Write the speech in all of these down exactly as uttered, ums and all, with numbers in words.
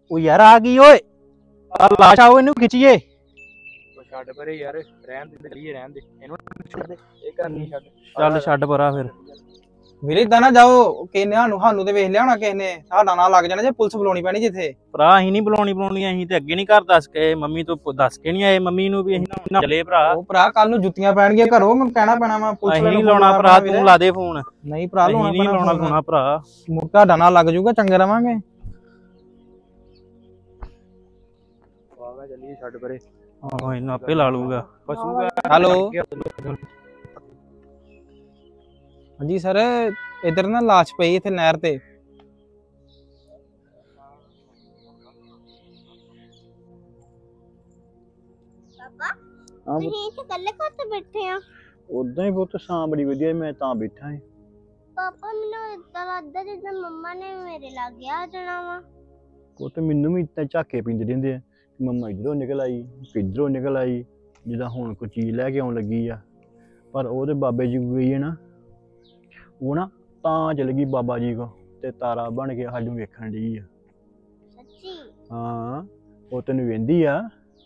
ਉਹ ਯਾਰ ਆ ਗਈ ਓਏ ਆ ਲਾਸ਼ ਆਓ ਇਹਨੂੰ ਖਿੱਚੀਏ। ਛੱਡ ਪਰੇ ਯਾਰ ਰਹਿਣ ਦੇ ਚੱਲੀਏ ਰਹਿਣ ਦੇ ਇਹਨੂੰ ਛੱਡ ਦੇ ਇਹ ਘਰ ਨਹੀਂ ਛੱਡ ਚੱਲ ਛੱਡ ਪਰਾ ਫਿਰ ਵੀਰੇ ਇਦਾਂ ਨਾ ਜਾਓ ਕਿਨੇ ਸਾਨੂੰ ਸਾਨੂੰ ਤੇ ਵੇਖ ਲਿਆ ਹੋਣਾ ਕਿਸੇ ਨੇ ਸਾਡਾ ਨਾਂ ਲੱਗ ਜਾਣਾ ਜੇ ਪੁਲਿਸ ਬੁਲਾਉਣੀ ਪੈਣੀ ਜਿੱਥੇ ਭਰਾ ਅਸੀਂ ਨਹੀਂ ਬੁਲਾਉਣੀ ਬੁਲਾਉਣੀ ਅਸੀਂ ਤੇ ਅੱਗੇ ਨਹੀਂ ਘਰ ਦੱਸ ਕੇ ਮੰਮੀ ਤੋਂ ਦੱਸ ਕੇ ਨਹੀਂ ਆਏ ਮੰਮੀ ਨੂੰ ਵੀ ਅਸੀਂ ਚਲੇ ਭਰਾ। ਉਹ ਭਰਾ ਕੱਲ ਨੂੰ ਜੁੱਤੀਆਂ ਪੈਣਗੀਆਂ ਘਰੋਂ ਮੈਨੂੰ ਕਹਿਣਾ ਪੈਣਾ ਵਾ ਪੁਲਿਸ ਅਸੀਂ ਨਹੀਂ ਲਾਉਣਾ ਭਰਾ ਤੂੰ ਲਾ ਦੇ ਫੋਨ। ਨਹੀਂ ਭਰਾ ਲਾਉਣਾ ਨਹੀਂ ਲਾਉਣਾ ਲਾਉਣਾ ਭਰਾ ਤੁਹਾਡਾ ਨਾਂ ਲੱਗ ਜਾਊਗਾ ਚੰਗੇ ਰਵਾਂਗੇ। ਆਵਾ ਚੱਲੀਏ ਛੱਡ ਪਰੇ ਆਹੋ ਇਹਨੂੰ ਆਪੇ ਲਾ ਲੂਗਾ। ਹੈਲੋ ਹਾਂਜੀ ਸਰ ਇਧਰ ਨਾ ਲਾਸ਼ ਪਈ ਇੱਥੇ ਨਹਿਰ ਤੇ। ਪਾਪਾ ਤੁਸੀਂ ਇੱਥੇ ਇਕੱਲੇ ਘਰ ਬੈਠੇ ਆ? ਉਦਾਂ ਹੀ ਬਹੁਤ ਸਾਂ ਬੜੀ ਵਧੀਆ ਮੈਂ ਤਾਂ ਬੈਠਾ ਹਾਂ। ਪਾਪਾ ਮੈਨੂੰ ਇਦਾਂ ਲੱਗਦਾ ਜਿੱਦਾਂ ਮੰਮਾ ਨੇ ਮੇਰੇ ਲਾਗੇ ਆ ਜਾਣਾ ਵਾ। ਉਹ ਤੇ ਮੈਨੂੰ ਵੀ ਇੱਦਾਂ ਝਾਕੇ ਪੈਂਦੇ ਰਹਿੰਦੇ ਆ ਮੰਮਾ ਇਧਰੋਂ ਨਿਕਲ ਆਈ ਕਿੱਧਰੋਂ ਨਿਕਲ ਆਈ ਜਿੱਦਾਂ ਹੁਣ ਕੋਈ ਚੀਜ਼ ਲੈ ਕੇ ਆਉਣ ਲੱਗੀ ਆ। ਪਰ ਉਹਦੇ ਬਾਬੇ ਜੀ ਕੋਲ ਗਈ ਹੈ ਨਾ ਉਹ ਨਾ ਤਾਂ ਚਲ ਗਈ ਬਾਬਾ ਜੀ ਕੋ ਤੇ ਤਾਰਾ ਬਣ ਕੇ ਸਾਨੂੰ ਵੇਖਣ ਡਈ ਆ। ਸੱਚੀ? ਹਾਂ ਉਹ ਤੈਨੂੰ ਵੇਂਦੀ ਆ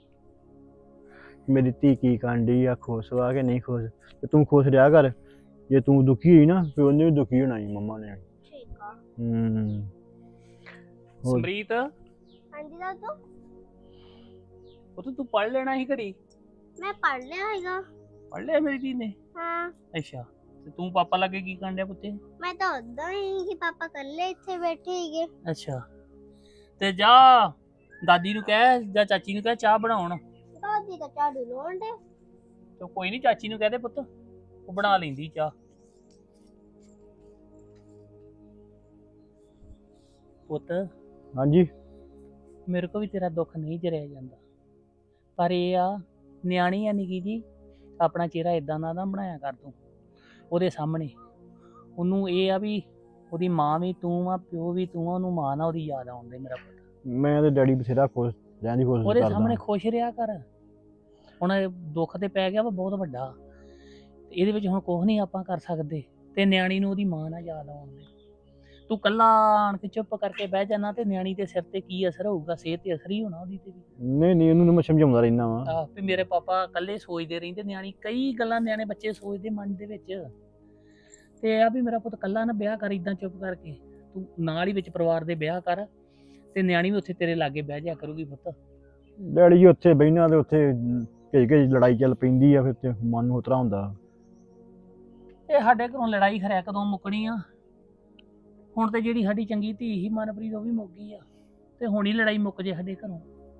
ਮੇਰੀ ਧੀ ਕੀ ਕਰਨ ਡਈ ਆ ਖੁਸ਼ ਵਾ ਕਿ ਨਹੀਂ ਖੁਸ਼ ਤੇ ਤੂੰ ਖੁਸ਼ ਰਿਹਾ ਕਰ। ਜੇ ਤੂੰ ਦੁਖੀ ਹੋਈ ਨਾ ਫਿਰ ਉਹਨੇ ਵੀ ਦੁਖੀ ਹੋਣਾ ਸੀ ਮੰਮਾ ਨੇ। ਠੀਕ ਆ। ਹੂੰ ਸਮਰੀਤ ਹਾਂਜੀ ਦਾਦੂ ਉਹ ਤੂੰ ਪੜ ਲੈਣਾ ਸੀ ਘੜੀ। ਮੈਂ ਪੜ ਲਿਆ ਹੈਗਾ। ਪੜ ਲਿਆ ਮੇਰੀ ਧੀ ਨੇ? ਹਾਂ। ਅੱਛਾ ਤੇ ਤੂੰ ਪਾਪਾ ਲੱਗੇ ਕੀ ਕਰਨ ਡਿਆ ਪੁੱਤੇ? ਮੈਂ ਤਾਂ ਉਦਾਂ ਹੀ ਕਿ ਪਾਪਾ ਇਕੱਲੇ ਇੱਥੇ ਬੈਠੇ ਹੀਗੇ। ਅੱਛਾ ਤੇ ਜਾ ਦਾਦੀ ਨੂੰ ਕਹਿ ਜਾਂ ਚਾਚੀ ਨੂੰ ਕਹਿ ਚਾਹ ਬਣਾਉਣ। ਦਾਦੀ ਤਾਂ ਝਾੜੂ ਲਾਉਣ ਡੇ। ਤੇ ਕੋਈ ਨਹੀਂ ਚਾਚੀ ਨੂੰ ਕਹਿ ਦੇ ਪੁੱਤ ਉਹ ਬਣਾ ਲੈਂਦੀ ਚਾਹ। ਪੁੱਤ ਹਾਂਜੀ ਮੇਰੇ ਕੋ ਵੀ ਤੇਰਾ ਦੁੱਖ ਨਹੀਂ ਜਰਿਆ ਜਾਂਦਾ ਪਰ ਇਹ ਆ ਨਿਆਣੀ ਆ ਨਿੱਕੀ ਜੀ ਆਪਣਾ ਚਿਹਰਾ ਇਦਾਂ ਦਾ ਨਾ ਬਣਾਇਆ ਕਰ ਤੂੰ ਉਹਦੇ ਸਾਹਮਣੇ। ਉਹਨੂੰ ਇਹ ਆ ਵੀ ਉਹਦੀ ਮਾਂ ਵੀ ਤੂੰ ਆ ਪਿਓ ਵੀ ਤੂੰ ਆ ਉਹਨੂੰ ਮਾਂ ਨਾ ਉਹਦੀ ਯਾਦ ਆਉਂਦੇ ਮੇਰਾ ਪੁੱਤ। ਮੈਂ ਤੇ ਡੈਡੀ ਬਥੇਰਾ ਖੁਸ਼ ਰਹਿਣ ਦੀ ਕੋਸ਼ਿਸ਼ ਉਹਦੇ ਕਰਦਾ ਸਾਹਮਣੇ ਖੁਸ਼ ਰਿਹਾ ਕਰ। ਹੁਣ ਦੁੱਖ ਤੇ ਪੈ ਗਿਆ ਵਾ ਬਹੁਤ ਵੱਡਾ ਤੇ ਇਹਦੇ ਵਿੱਚ ਹੁਣ ਕੁਛ ਨਹੀਂ ਆਪਾਂ ਕਰ ਸਕਦੇ ਤੇ ਨਿਆਣੀ ਨੂੰ ਉਹਦੀ ਮਾਂ ਨਾ ਯਾਦ ਆਉਂਦੇ। ਤੂੰ ਕੱਲਾ ਆਣ ਕੇ ਚੁੱਪ ਕਰਕੇ ਬਹਿ ਜਾਣਾ ਤੇ ਨਿਆਣੀ ਦੇ ਸਿਰ ਤੇ ਕੀ ਅਸਰ ਹੋਊਗਾ? ਸਿਹਤ ਤੇ ਅਸਰ ਹੀ ਹੋਣਾ ਉਹਦੀ ਤੇ ਵੀ। ਨਹੀਂ ਨਹੀਂ ਉਹਨੂੰ ਮੈਂ ਸਮਝਾਉਂਦਾ ਰਹਿਣਾ ਵਾ। ਆਹ ਵੀ ਮੇਰੇ ਪਾਪਾ ਕੱਲੇ ਸੋਚਦੇ ਰਹਿੰਦੇ ਨਿਆਣੀ ਕਈ ਗੱਲਾਂ ਨਿਆਣੇ ਬੱਚੇ ਸੋਚਦੇ ਮਨ ਦੇ ਵਿੱਚ ਤੇ ਆ ਵੀ ਮੇਰਾ ਪੁੱਤ ਕੱਲਾ ਨਾ ਵਿਆਹ ਕਰ ਇਦਾਂ ਚੁੱਪ ਕਰਕੇ ਤੂੰ ਨਾਲ ਹੀ ਵਿੱਚ ਪਰਿਵਾਰ ਦੇ ਵਿਆਹ ਕਰ ਤੇ ਨਿਆਣੀ ਵੀ ਉੱਥੇ ਤੇਰੇ ਲਾਗੇ ਬਹਿ ਜਾ ਕਰੂਗੀ ਪੁੱਤ। ਡੈਡੀ ਜੀ ਉੱਥੇ ਬਹਿਣਾ ਤੇ ਉੱਥੇ ਕਈ ਕਈ ਲੜਾਈ ਚੱਲ ਪੈਂਦੀ ਆ ਫਿਰ ਤੇ ਮਨ ਨੂੰ ਉਤਰਾ ਹੁੰਦਾ। ਇਹ ਸਾਡੇ ਘਰੋਂ ਲੜਾਈ ਖਰਿਆ ਕਦੋਂ ਮੁੱਕਣੀ ਆ? ਹੁਣ ਤੇ ਜਿਹੜੀ ਸਾਡੀ ਚੰਗੀ ਧੀ ਸੀ ਮਨਪ੍ਰੀਤ ਉਹ ਵੀ ਮੁੱਕ ਗਈ ਆ ਤੇ ਹੁਣ ਹੀ ਲੜਾਈ ਮੁੱਕ ਜੇ ਸਾਡੇ ਘਰੋਂ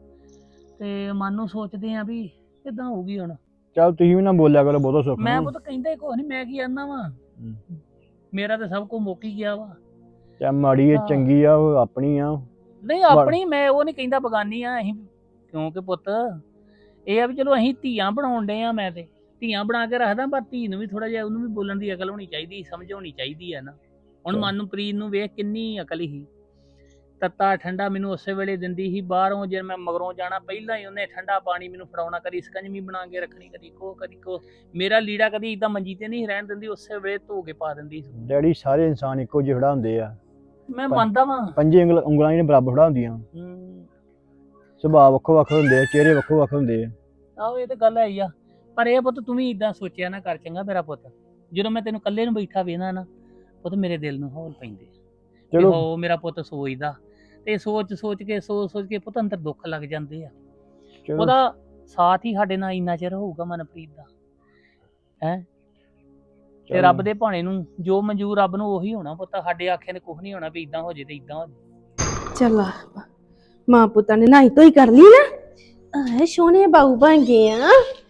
ਤੇ ਮਨ ਨੂੰ ਸੋਚਦੇ ਆ ਵੀ ਕਿੱਦਾਂ ਹੋਊਗੀ ਹੁਣ। ਚੱਲ ਤੁਸੀਂ ਵੀ ਨਾ ਬੋਲਿਆ ਕਰੋ ਬਹੁਤਾ ਸੁੱਖ ਮੈਂ ਪੁੱਤ ਕਹਿੰਦਾ ਹੀ ਕੁਛ ਨਹੀਂ ਮੈਂ ਕੀ ਆਨਾ ਵਾ ਮੇਰਾ ਤੇ ਸਭ ਕੁਝ ਮੁੱਕ ਹੀ ਗਿਆ ਵਾ। ਚਾਹੇ ਮਾੜੀ ਆ ਚੰਗੀ ਆ ਉਹ ਆਪਣੀ ਆ। ਨਹੀਂ ਆਪਣੀ ਮੈਂ ਉਹ ਨਹੀਂ ਕਹਿੰਦਾ ਬਗਾਨੀ ਆ ਅਸੀਂ ਕਿਉਂਕਿ ਪੁੱਤ ਇਹ ਆ ਵੀ ਚਲੋ ਅਸੀਂ ਧੀਆਂ ਬਣਾਉਣ ਡੇ ਆ। ਮੈਂ ਤੇ ਧੀਆਂ ਬਣਾ ਕੇ ਰੱਖਦਾ ਪਰ ਧੀ ਨੂੰ ਵੀ ਥੋੜਾ ਜਿਹਾ ਉਹਨੂੰ ਵੀ ਬੋਲਣ ਦੀ ਅਕਲ ਹੋਣੀ ਚਾਹੀਦੀ ਸਮਝ ਹੋਣੀ ਚਾਹੀਦੀ ਆ ਨਾ। ਹੁਣ ਮਨਪ੍ਰੀਤ ਨੂੰ ਵੇਖ ਕਿੰਨੀ ਅਕਲ ਸੀ ਤੱਤਾ ਠੰਡਾ ਮੈਨੂੰ ਉਸੇ ਵੇਲੇ ਦਿੰਦੀ ਸੀ ਬਾਹਰੋਂ ਜੇ ਮੈਂ ਮਗਰੋਂ ਜਾਣਾ ਪਹਿਲਾਂ ਹੀ ਉਹਨੇ ਠੰਡਾ ਪਾਣੀ ਮੈਨੂੰ ਫੜਾਉਣਾ ਕਦੀ ਸਕੰਜਵੀ ਬਣਾ ਕੇ ਰੱਖਣੀ ਕਦੀ ਕੋ ਕਦੀ ਕੋ ਮੇਰਾ ਲੀੜਾ ਕਦੀ ਇਦਾਂ ਮੰਜੀ ਤੇ ਨਹੀਂ ਰਹਿਣ ਦਿੰਦੀ ਉਸੇ ਵੇਲੇ ਧੋ ਕੇ ਪਾ ਦਿੰਦੀ ਸੀ। ਡੈਡੀ ਸਾਰੇ ਇਨਸਾਨ ਇੱਕੋ ਜਿਹੇ ਫੜਾ ਹੁੰਦੇ ਆ। ਮੈਂ ਮੰਨਦਾ ਵਾਂ ਪੰਜੇ ਉਂਗਲ ਉਂਗਲਾਂ ਹੀ ਬਰਾਬਰ ਫੜਾ ਹੁੰਦੀਆਂ। ਸੁਭਾਅ ਵੱਖੋ ਵੱਖ ਹੁੰਦੇ ਆ ਚਿਹਰੇ ਵੱਖੋ ਵੱਖ ਹੁੰਦੇ ਆ। ਆਹੋ ਇਹ ਤਾਂ ਗੱਲ ਹੈ ਹੀ ਆ ਪਰ ਇਹ ਪੁੱਤ ਤੂੰ ਵੀ ਇਦਾਂ ਸੋਚਿਆ ਨਾ ਕਰ ਚੰਗਾ ਮੇਰਾ ਪੁੱਤ। ਜਦੋਂ ਮੈਂ ਤੈਨੂੰ ਇਕੱਲੇ ਨੂੰ ਬੈਠਾ ਵੇਖਣਾ ਨਾ ਪੁੱਤ ਮੇਰੇ ਦਿਲ ਨੂੰ ਹੌਲ ਪੈਂਦੇ ਚਲੋ ਹੋ ਮੇਰਾ ਪੁੱਤ ਸੋਚਦਾ ਤੇ ਸੋਚ ਸੋਚ ਕੇ ਸੋਚ ਸੋਚ ਕੇ ਪੁੱਤ ਅੰਦਰ ਦੁੱਖ ਲੱਗ ਜਾਂਦੇ ਆ। ਉਹਦਾ ਸਾਥ ਹੀ ਸਾਡੇ ਨਾਲ ਇੰਨਾ ਚਿਰ ਹੋਊਗਾ ਮਨਪ੍ਰੀਤ ਦਾ ਹੈ ਤੇ ਰੱਬ ਦੇ ਭਾਣੇ ਨੂੰ ਜੋ ਮਨਜ਼ੂਰ ਰੱਬ ਨੂੰ ਉਹੀ ਹੋਣਾ ਪੁੱਤ। ਸਾਡੇ ਆਖਿਆਂ ਨੇ ਕੁਝ ਨਹੀਂ ਹੋਣਾ ਵੀ ਇਦਾਂ ਹੋ ਜੇ ਤੇ ਇਦਾਂ ਹੋ ਜੇ। ਚੱਲ ਮਾਂ ਪੁੱਤਾਂ ਨੇ ਨਹਾਈ ਧੋਈ ਕਰ ਲਈ ਨਾ ਆਏ ਸੋਹਣੇ ਬਾਊ ਬਣ ਗਏ ਆ।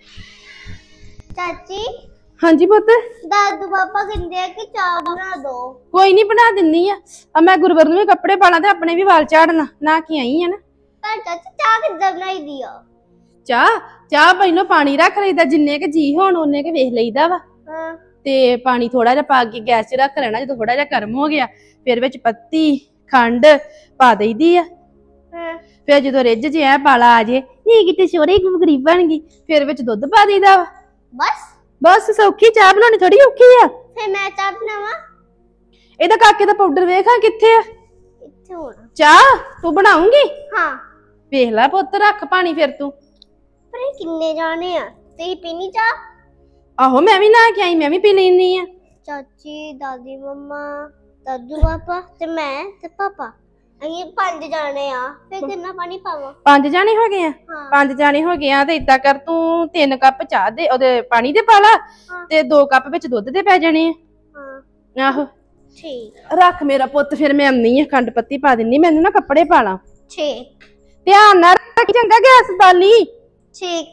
ਚਾਚੀ ਹਾਂਜੀ ਪੁੱਤ ਦਾਦੂ ਪਾਪਾ ਕਹਿੰਦੇ ਆ ਕਿ ਚਾਹ ਬਣਾ ਦੋ। ਕੋਈ ਨਹੀਂ ਬਣਾ ਦਿੰਨੀ ਆ। ਆ ਮੈਂ ਗੁਰਵਰ ਨੂੰ ਵੀ ਕੱਪੜੇ ਪਾ ਲਾਂ ਤੇ ਆਪਣੇ ਵੀ ਵਾਲ ਝਾੜਨਾ ਨਾ ਕੀ ਆਈ ਆ ਨਾ। ਤਾਂ ਚਾਚੀ ਚਾਹ ਕਿੱਦਾਂ ਬਣਾਈ ਦੀ ਆ? ਚਾਹ ਚਾਹ ਪਹਿਲਾਂ ਪਾਣੀ ਰੱਖ ਲਈਦਾ ਜਿੰਨੇ ਕੇ ਜੀ ਹੋਣ ਉਹਨੇ ਕੇ ਵੇਖ ਲਈਦਾ ਵਾ ਹਾਂ ਤੇ ਪਾਣੀ ਥੋੜਾ ਜਿਹਾ ਪਾ ਕੇ ਗੈਸ 'ਚ ਰੱਖ ਲੈਣਾ। ਜਦੋਂ ਥੋੜਾ ਜਿਹਾ ਗਰਮ ਹੋ ਗਿਆ ਫਿਰ ਵਿੱਚ ਪੱਤੀ ਖੰਡ ਪਾ ਦਈਦੀ ਆ। ਹਾਂ ਫਿਰ ਜਦੋਂ ਰਿੱਝ ਜੇ ਐ ਪਾਲਾ ਆ ਜੇ ਨਹੀਂ ਕਿਤੇ ਸੋਹਣੀ ਗੁਗਰੀ ਬਣ ਗਈ ਫਿਰ ਵਿੱਚ ਦੁੱਧ ਪਾ ਦਈਦਾ ਵਾ। ਬਸ ਬਸ ਸੌਖੀ ਚਾਹ ਬਣਾਉਣੀ ਥੋੜੀ ਔਖੀ ਆ। ਫਿਰ ਮੈਂ ਚਾਹ ਬਣਾਵਾਂ? ਇਹਦਾ ਕਾਕੇ ਦਾ ਪਾਊਡਰ ਵੇਖਾਂ ਕਿੱਥੇ ਆ? ਕਿੱਥੇ ਹੋਣਾ? ਚਾਹ ਤੂੰ ਬਣਾਉਂਗੀ? ਹਾਂ, ਵੇਖ ਲੈ ਪੁੱਤ, ਰੱਖ ਪਾਣੀ ਫਿਰ ਤੂੰ। ਪਰ ਇਹ ਕਿੰਨੇ ਜਾਣੇ ਆ? ਤੇ ਪੀਣੀ ਚਾਹ? ਆਹੋ ਮੈਂ ਵੀ ਨਾ ਕੇ ਆਈ, ਮੈਂ ਵੀ ਪੀ ਲੈਣੀ ਆ। ਚਾਚੀ, ਦਾਦੀ, ਮੰਮਾ, ਦਾਦੂ, ਪਾਪਾ ਤੇ ਮੈਂ ਤੇ ਪਾਪਾ, ਅਸੀਂ ਪੰਜ ਜਾਣੇ ਆ। ਫਿਰ ਕਿੰਨਾ ਪਾਣੀ ਪਾਵਾਂ? ਪੰਜ ਜਾਣੇ ਹੋ ਗਏ ਆ? ਹਾਂ। ਪੰਜ ਜਾਣੇ ਹੋ ਗਏ ਆ ਤੇ ਇਦਾਂ ਕਰ, ਤੂੰ ਤਿੰਨ ਕੱਪ ਚਾਹ ਦੇ ਉਹਦੇ ਪਾਣੀ ਦੇ ਪਾ ਲਾ ਹਾਂ। ਤੇ ਦੋ ਕੱਪ ਵਿੱਚ ਦੁੱਧ ਦੇ ਪੈ ਜਾਣੇ ਆ। ਹਾਂ ਆਹੋ ਠੀਕ ਰੱਖ ਮੇਰਾ ਪੁੱਤ, ਫਿਰ ਮੈਂ ਆਉਂਦੀ ਆ, ਖੰਡ ਪੱਤੀ ਪਾ ਦਿੰਨੀ, ਮੈਨੂੰ ਨਾ ਕੱਪੜੇ ਪਾ ਲਾ। ਠੀਕ ਧਿਆਨ ਨਾਲ ਰੱਖ ਚੰਗਾ, ਗੈਸ ਬਾਲੀ। ਠੀਕ।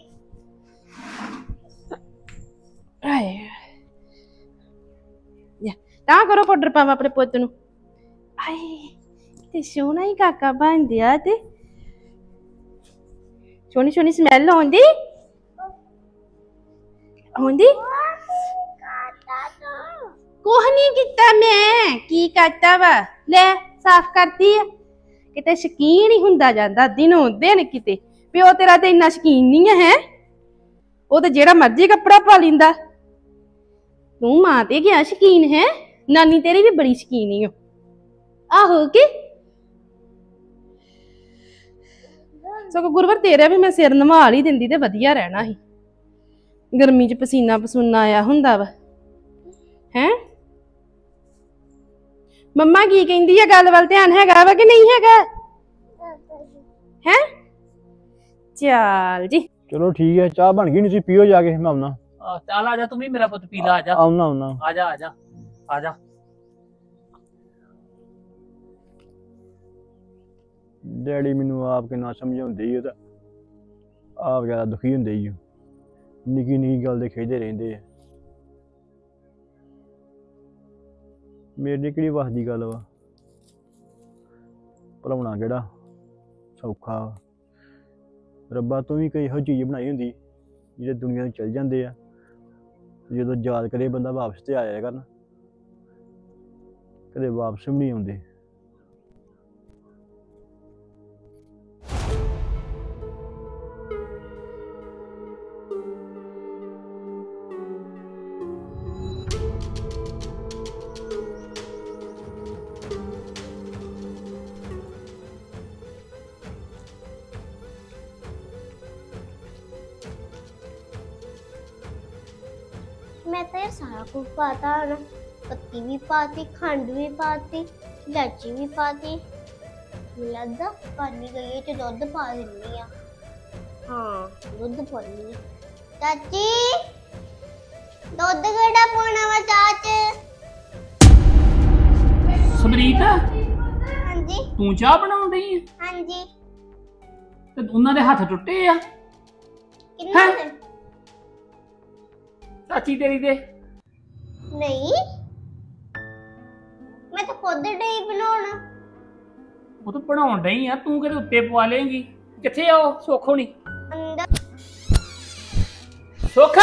ਆਏ ਯਾ ਤਾਂ ਕਰੋ, ਪਾਊਡਰ ਪਾਵਾ ਆਪਣੇ ਪੁੱਤ ਨੂੰ। ਆਏ ਤੇ ਸੋਹਣਾ ਹੀ ਕਾਕਾ ਬਣ ਗਿਆ, ਤੇ ਸੋਹਣੀ ਸੋਹਣੀ ਸਮੈਲ ਆਉਂਦੀ ਆਉਂਦੀ। ਕੁਛ ਨਹੀਂ ਕੀਤਾ ਮੈਂ, ਕੀ ਕਰਤਾ ਵਾ, ਲੈ ਸਾਫ਼ ਕਰਤੀ ਆ। ਕਿਤੇ ਸ਼ਕੀਨ ਹੀ ਹੁੰਦਾ ਜਾਂਦਾ ਦਿਨੋਂ ਦਿਨ, ਕਿਤੇ ਪਿਓ ਤੇਰਾ ਤੇ ਇੰਨਾ ਸ਼ਕੀਨ ਨਹੀਂ ਹੈ। ਉਹ ਤੇ ਜਿਹੜਾ ਮਰਜ਼ੀ ਕੱਪੜਾ ਪਾ ਲਿੰਦਾ, ਤੂੰ ਮਾਂ ਤੇ ਗਿਆ ਸ਼ਕੀਨ ਹੈ। ਨਾਨੀ ਤੇਰੀ ਵੀ ਬੜੀ ਸ਼ਕੀਨ ਹੀ ਹੋ। ਆਹੋ ਕਿ ਸਗੋਂ ਗੁਰਵਰ ਤੇਰਾ ਵੀ ਮੈਂ ਸਿਰ ਨਵਾਲ ਹੀ ਦਿੰਦੀ ਤੇ ਵਧੀਆ ਰਹਿਣਾ ਸੀ। ਗਰਮੀ ਚ ਪਸੀਨਾ ਪਸੂਨਾ ਆਇਆ ਹੁੰਦਾ ਵਾ ਹੈ। ਮੰਮਾ ਕੀ ਕਹਿੰਦੀ ਆ, ਗੱਲ ਵੱਲ ਧਿਆਨ ਹੈਗਾ ਵਾ ਕਿ ਨਹੀਂ ਹੈਗਾ ਹੈ? ਚੱਲ ਜੀ ਚਲੋ ਠੀਕ ਹੈ, ਚਾਹ ਬਣ ਗਈ, ਨਹੀਂ ਤੁਸੀਂ ਪੀਓ ਜਾ ਕੇ, ਮੈਂ ਆਉਣਾ। ਆ ਚੱਲ ਆ ਜਾ, ਤੂੰ ਵੀ ਮੇਰਾ ਪੁੱਤ ਪੀ ਲਾ, ਆ ਜਾ ਆਉਣਾ ਆਉਣਾ ਆ ਜਾ ਆ ਜਾ ਆ ਜਾ। ਡੈਡੀ ਮੈਨੂੰ ਆਪ ਕਿੰਨਾ ਸਮਝਾਉਂਦੇ ਹੀ, ਉਹ ਤਾਂ ਆਪ ਜ਼ਿਆਦਾ ਦੁਖੀ ਹੁੰਦੇ ਹੀ। ਨਿੱਕੀ ਨਿੱਕੀ ਗੱਲ ਦੇ ਖਿਝਦੇ ਰਹਿੰਦੇ ਆ। ਮੇਰੇ ਲਈ ਕਿਹੜੀ ਵੱਸ ਦੀ ਗੱਲ ਵਾ, ਭੁਲਾਉਣਾ ਕਿਹੜਾ ਸੌਖਾ ਵਾ। ਰੱਬਾ ਤੂੰ ਵੀ ਕੋਈ ਇਹੋ ਚੀਜ਼ ਬਣਾਈ ਹੁੰਦੀ ਜਿਹੜੇ ਦੁਨੀਆ ਤੋਂ ਚਲ ਜਾਂਦੇ ਆ, ਜਦੋਂ ਯਾਦ ਕਰੇ ਬੰਦਾ ਵਾਪਸ ਤੇ ਆ ਜਾਇਆ ਕਰਨ, ਕਦੇ ਵਾਪਸ ਵੀ ਨਹੀਂ ਆਉਂਦੇ। मैं तो यार सारा कुछ पाता ना, पत्ती भी पाती, खंड भी पाती, इलायची भी पाती। मुझे लगता पानी गई है तो दूध पा देनी है। हाँ दूध पानी है। चाची दूध केड़ा पाना वा चाच? ਸਮਰੀਤ, हाँ जी ਤੂੰ ਚਾਹ ਬਣਾਉਣ ਡਈ ਆ हाँ जी। ਤੇ ਉਹਨਾਂ ਦੇ ਹੱਥ ਟੁੱਟੇ ਆ किन्ने हैं? ने? ਚਾਚੀ ਤੇਰੀ ਦੇ। नहीं मैं तो खुद डई बनाना। ਉਹ ਤਾਂ ਬਣਾਉਣ ਡਈ ਆ, ਤੂੰ ਕਿਤੇ ਉੱਤੇ ਪਵਾ ਲੇਂਗੀ। ਕਿੱਥੇ ਆ ਉਹ ਸੁੱਖ ਹੋਣੀ? अंदर ਸੁੱਖ,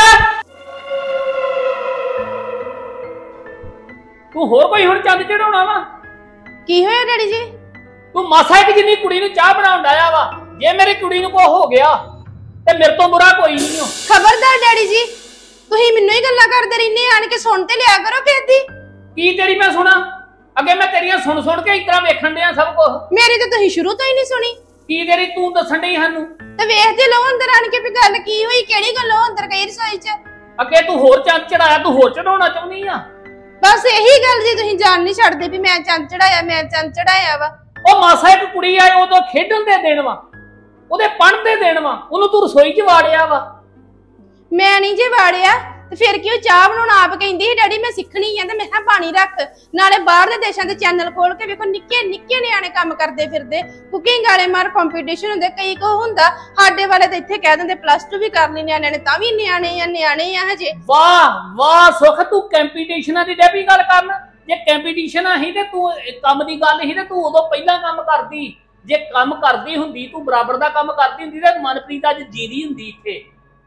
ਤੂੰ ਹੋਰ ਕੋਈ ਹੁਣ ਚੰਦ ਚੜਾਉਣਾ ਵਾ? ਕੀ ਹੋਇਆ ਡੈਡੀ ਜੀ? ਤੂੰ ਮਾਸਾ ਇੱਕ ਜਿੰਨੀ ਕੁੜੀ ਨੂੰ ਚਾਹ ਬਣਾਉਣ ਡਾਇਆ ਵਾ। ਜੇ ਮੇਰੀ ਕੁੜੀ ਨੂੰ ਕੋ ਹੋ ਗਿਆ ਤੇ ਮੇਰੇ ਤੋਂ ਬੁਰਾ ਕੋਈ ਨਹੀਂ ਹੋ। ਖਬਰਦਾਰ ਡੈਡੀ ਜੀ, ਤੁਸੀਂ ਮੈਨੂੰ ਹੀ ਗੱਲਾਂ ਕਰਦੇ ਰਹਿੰਦੇ, ਆਣ ਕੇ ਸੁਣ ਤੇ ਲਿਆ ਕਰੋ ਫਿਰ ਦੀ। ਕੀ ਤੇਰੀ ਮੈਂ ਸੁਣਾ? ਅੱਗੇ ਮੈਂ ਤੇਰੀਆਂ ਸੁਣ ਸੁਣ ਕੇ ਇਸ ਤਰ੍ਹਾਂ ਵੇਖਣ ਡਿਆ ਸਭ ਕੁਝ। ਮੇਰੀ ਤਾਂ ਤੁਸੀਂ ਸ਼ੁਰੂ ਤੋਂ ਹੀ ਨਹੀਂ ਸੁਣੀ। ਕੀ ਤੇਰੀ ਤੂੰ ਦੱਸਣ ਡਈ ਸਾਨੂੰ? ਤੇ ਵੇਖਦੇ ਲਓ ਅੰਦਰ ਆਣ ਕੇ ਵੀ ਗੱਲ ਕੀ ਹੋਈ, ਕਿਹੜੀ ਗੱਲੋਂ ਅੰਦਰ ਗਈ ਰਸੋਈ 'ਚ। ਅੱਗੇ ਤੂੰ ਹੋਰ ਚੰਦ ਚੜਾਇਆ, ਤੂੰ ਹੋਰ ਚੜਾਉਣਾ ਚਾਹੁੰਦੀ ਆ? ਬਸ ਇਹੀ ਗੱਲ ਜੀ, ਤੁਸੀਂ ਜਾਣ ਨਹੀਂ ਛੱਡਦੇ ਵੀ ਮੈਂ ਚੰਦ ਚੜਾਇਆ, ਮੈਂ ਚੰਦ ਚੜਾਇਆ ਵਾ। ਉਹ ਮਾਸਾ ਇੱਕ ਕੁੜੀ ਆਏ ਉਦੋਂ ਖੇਡਣ ਦੇ ਦੇਣ ਵਾ, ਉਹਦੇ ਪੜ੍ਹਨ ਦੇ ਦੇਣ ਵਾ, ਉਹਨੂੰ ਤੂੰ ਰਸੋਈ 'ਚ ਵਾੜਿਆ ਵਾ। ਮੈਂ ਨਹੀਂ ਜੇ ਵਾੜਿਆ ਤੇ ਫਿਰ ਕਿਉਂ? ਚਾਹ ਬਣਾਉਣ ਆਪ ਕਹਿੰਦੀ ਸੀ ਡੈਡੀ ਮੈਂ ਸਿੱਖਣੀ ਆ, ਤੇ ਮੈਂ ਕਿਹਾ ਪਾਣੀ ਰੱਖ। ਨਾਲੇ ਬਾਹਰ ਦੇ ਦੇਸ਼ਾਂ ਦੇ ਚੈਨਲ ਖੋਲ ਕੇ ਵੇਖੋ, ਨਿੱਕੇ ਨਿੱਕੇ ਨਿਆਣੇ ਕੰਮ ਕਰਦੇ ਫਿਰਦੇ, ਕੁਕਿੰਗ ਵਾਲੇ ਮਾਰ ਕੰਪੀਟੀਸ਼ਨ ਹੁੰਦੇ, ਕਈ ਕੋ ਹੁੰਦਾ। ਸਾਡੇ ਵਾਲੇ ਤਾਂ ਇੱਥੇ ਕਹਿ ਦਿੰਦੇ ਪਲੱਸ ਟੂ ਵੀ ਕਰ ਲਈ ਨਿਆਣਿਆਂ ਨੇ, ਤਾਂ ਵੀ ਨਿਆਣੇ ਆ ਨਿਆਣੇ ਆ ਹਜੇ। ਵਾਹ ਵਾਹ ਸੁੱਖ, ਤੂੰ ਕੰਪੀਟੀਸ਼ਨਾਂ ਦੀ ਡੈਬੀ ਗੱਲ ਕਰਨ। ਜੇ ਕੰਪੀਟੀਸ਼ਨ ਆਹੀ ਤੇ ਤੂੰ ਕੰਮ ਦੀ ਗੱਲ ਹੀ ਤੇ ਤੂੰ ਉਦੋਂ ਪਹਿਲਾਂ ਕੰਮ ਕਰਦੀ। ਜੇ ਕੰਮ ਕਰਦੀ ਹੁੰਦੀ, ਤੂੰ ਬਰਾਬਰ ਦਾ ਕੰਮ ਕਰਦੀ ਹੁੰਦੀ ਤੇ ਮਨਪ੍ਰੀਤ ਅੱਜ ਜੀਦੀ ਹੁੰਦੀ ਇੱਥੇ।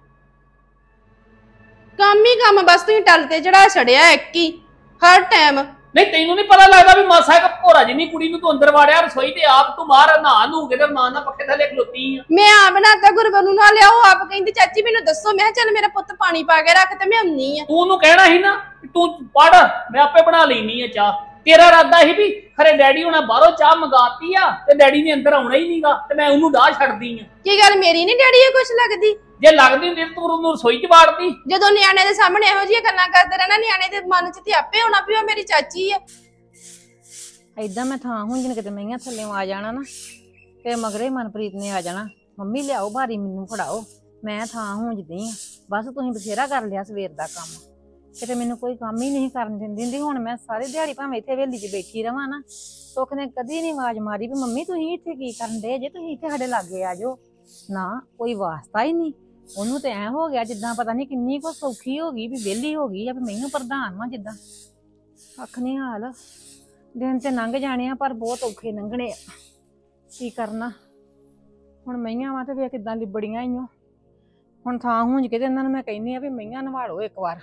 ਕੰਮ ਹੀ ਕੰਮ, ਬਸ ਤੁਸੀਂ ਟਲ ਤੇ ਚੜਾ ਛੜਿਆ ਇੱਕ ਹੀ ਹਰ ਟਾਈਮ। ਨਹੀਂ ਤੈਨੂੰ ਨਹੀਂ ਪਤਾ ਲੱਗਦਾ ਵੀ ਮਾਸਾ ਇੱਕ ਭੋਰਾ ਜਿੰਨੀ ਕੁੜੀ ਨੂੰ ਤੂੰ ਅੰਦਰ ਵਾੜਿਆ ਰਸੋਈ ਤੇ, ਆਪ ਤੂੰ ਬਾਹਰ ਨਹਾ ਨੂੰ ਕੇ ਤੇ ਮਾਂ ਨਾਲ ਪੱਖੇ ਥੱਲੇ ਖਲੋਤੀ ਆ। ਮੈਂ ਆ ਬਣਾਤਾ ਗੁਰਬਨ ਨੂੰ ਨਾ ਲਿਆ, ਉਹ ਆਪ ਕਹਿੰਦੀ ਚਾਚੀ ਮੈਨੂੰ ਦੱਸੋ। ਮੈਂ ਕਿਹਾ ਚੱਲ ਮੇਰਾ ਪੁੱਤ ਪਾਣੀ ਪਾ ਕੇ ਰੱਖ ਤੇ ਮੈਂ ਆਉਣੀ ਆ। ਤੂੰ ਉਹਨੂੰ ਕਹਿਣਾ ਸੀ ਨਾ ਤੂੰ ਪੜ, ਮੈਂ ਆਪੇ ਬਣਾ ਲੈਣੀ ਆ ਚਾਹ। ਤੇਰਾ ਇਰਾਦਾ ਸੀ ਵੀ ਖਰੇ ਡੈਡੀ ਹੁਣਾ ਬਾਹਰੋਂ ਚਾਹ ਮੰਗਾਤੀ ਆ ਤੇ ਡੈਡੀ ਨੇ ਅੰਦਰ ਆਉਣਾ ਹੀ ਨਹੀਂਗਾ ਤੇ ਮੈਂ ਉਹਨੂੰ ਡਾਹ ਛੱਡਦੀ ਆ। ਕੀ ਗੱਲ ਮੇਰੀ ਨਹੀਂ ਡੈਡੀ ਇਹ ਕੁਛ ਲੱਗਦੀ? ਜੇ ਲੱਗਦੀ ਹੁੰਦੀ ਤੂੰ ਉਹਨੂੰ ਰਸੋਈ 'ਚ ਵਾੜਦੀ। ਜਦੋਂ ਨਿਆਣੇ ਦੇ ਸਾਹਮਣੇ ਇਹੋ ਜਿਹੀਆਂ ਗੱਲਾਂ ਕਰਦੇ ਰਹਿਣਾ ਨਿਆਣੇ ਦੇ ਮਨ 'ਚ ਤੇ ਆਪੇ ਹੋਣਾ ਵੀ ਉਹ ਮੇਰੀ ਚਾਚੀ ਆ। ਏਦਾਂ ਮੈਂ ਥਾਂ ਹੁਣ ਜਿਨ ਕਿਤੇ ਮਈਆਂ ਥੱਲੇ ਆ ਜਾਣਾ ਨਾ ਤੇ ਮਗਰੇ ਮਨਪ੍ਰੀਤ ਨੇ ਆ ਜਾਣਾ, ਮੰਮੀ ਲਿਆਓ ਭਾਰੀ ਮੈਨੂੰ ਫੜਾਓ, ਮੈਂ ਥਾਂ ਹੁੰਜਦੀ ਆ। ਬਸ ਤੁਸੀਂ ਬਥੇਰਾ ਕਰ ਲਿਆ ਸਵੇਰ ਦਾ ਕੰਮ, ਕਿਤੇ ਮੈਨੂੰ ਕੋਈ ਕੰਮ ਹੀ ਨਹੀਂ ਕਰਨ ਦਿੰਦੀ ਹੁੰਦੀ। ਹੁਣ ਮੈਂ ਸਾਰੀ ਦਿਹਾੜੀ ਭਾਵੇਂ ਇੱਥੇ ਹਵੇਲੀ 'ਚ ਬੈਠੀ ਰਵਾਂ ਨਾ, ਸੁੱਖ ਨੇ ਕਦੀ ਨਹੀਂ ਆਵਾਜ਼ ਮਾਰੀ ਵੀ ਮੰਮੀ ਤੁਸੀਂ ਇੱਥੇ ਕੀ ਕਰਨ ਦੇ ਜੇ, ਤੁਸੀਂ ਇੱਥੇ ਸਾਡੇ ਲਾਗੇ ਆ ਜਾਓ। ਨਾ ਕੋਈ ਵਾਸਤਾ ਹੀ ਨਹੀਂ ਉਹਨੂੰ। ਤੇ ਐ ਹੋ ਗਿਆ ਜਿੱਦਾਂ ਪਤਾ ਨਹੀਂ ਕਿੰਨੀ ਕੁ ਸੌਖੀ ਹੋ ਗਈ ਵੀ ਵਿਹਲੀ ਹੋ ਗਈ ਆ ਵੀ ਮੈਨੂੰ ਪ੍ਰਧਾਨ ਵਾਂ ਜਿੱਦਾਂ। ਕੱਖ ਨਹੀਂ ਹਾਲ, ਦਿਨ ਤੇ ਲੰਘ ਜਾਣੇ ਆ ਪਰ ਬਹੁਤ ਔਖੇ ਲੰਘਣੇ ਆ, ਕੀ ਕਰਨਾ ਹੁਣ। ਮਈਆਂ ਵਾ ਤੇ ਵੇਖ ਕਿੱਦਾਂ ਲਿਬੜੀਆਂ ਈ ਓ। ਹੁਣ ਥਾਂ ਹੁੰਜ ਕੇ ਤੇ ਇਹਨਾਂ ਨੂੰ ਮੈਂ ਕਹਿੰਦੀ ਆ ਵੀ ਮਈਆਂ ਨਵਾੜੋ ਇੱਕ ਵਾਰ।